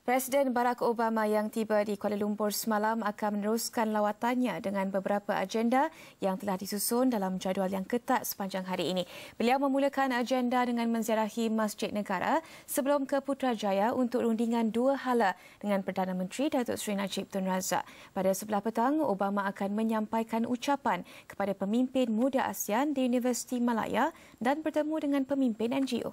Presiden Barack Obama yang tiba di Kuala Lumpur semalam akan meneruskan lawatannya dengan beberapa agenda yang telah disusun dalam jadual yang ketat sepanjang hari ini. Beliau memulakan agenda dengan menziarahi Masjid Negara sebelum ke Putrajaya untuk rundingan dua hala dengan Perdana Menteri Datuk Seri Najib Tun Razak. Pada sebelah petang, Obama akan menyampaikan ucapan kepada pemimpin muda ASEAN di Universiti Malaya dan bertemu dengan pemimpin NGO.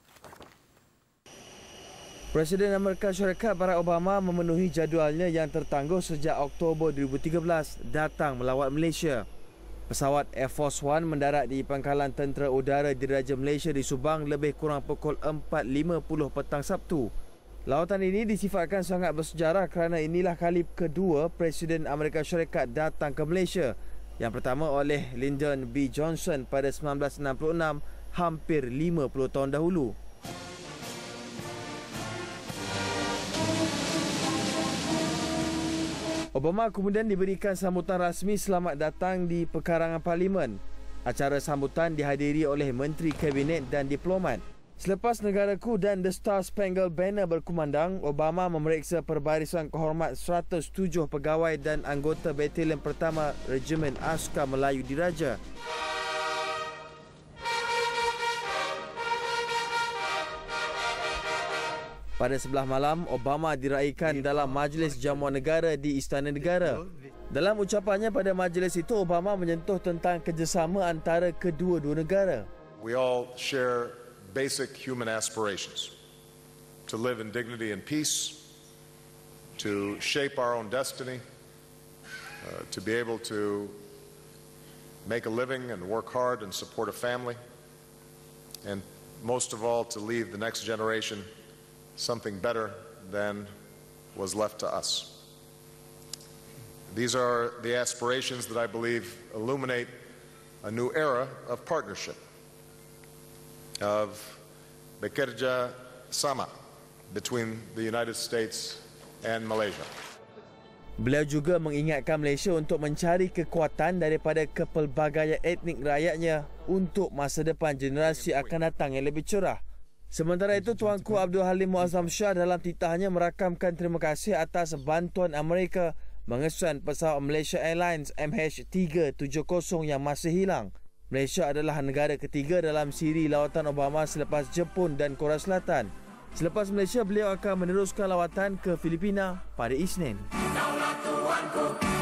Presiden Amerika Syarikat Barack Obama memenuhi jadualnya yang tertangguh sejak Oktober 2013 datang melawat Malaysia. Pesawat Air Force One mendarat di Pangkalan Tentera Udara Diraja Malaysia di Subang lebih kurang pukul 4.50 petang Sabtu. Lawatan ini disifatkan sangat bersejarah kerana inilah kali kedua Presiden Amerika Syarikat datang ke Malaysia. Yang pertama oleh Lyndon B. Johnson pada 1966, hampir 50 tahun dahulu. Obama kemudian diberikan sambutan rasmi selamat datang di Pekarangan Parlimen. Acara sambutan dihadiri oleh Menteri Kabinet dan diplomat. Selepas Negaraku dan The Star Spangled Banner berkumandang, Obama memeriksa perbarisan kehormat 107 pegawai dan anggota Batalion Pertama Regimen Askar Melayu Diraja. Pada sebelah malam, Obama diraikan dalam Majlis Jamuan Negara di Istana Negara. Dalam ucapannya pada majlis itu, Obama menyentuh tentang kerjasama antara kedua-dua negara. We all share basic human aspirations to live in dignity and peace, to shape our own destiny, to be able to make a living and work hard and support a family, and most of all, to leave the next generation something better than was left to us. These are the aspirations that I believe illuminate a new era of partnership, of bekerja sama between the United States and Malaysia. Beliau juga mengingatkan Malaysia untuk mencari kekuatan daripada kepelbagaian etnik rakyatnya untuk masa depan generasi akan datang yang lebih cerah. Sementara itu, Tuanku Abdul Halim Muazzam Shah dalam titahnya merakamkan terima kasih atas bantuan Amerika mengesan pesawat Malaysia Airlines MH370 yang masih hilang. Malaysia adalah negara ketiga dalam siri lawatan Obama selepas Jepun dan Korea Selatan. Selepas Malaysia, beliau akan meneruskan lawatan ke Filipina pada Isnin.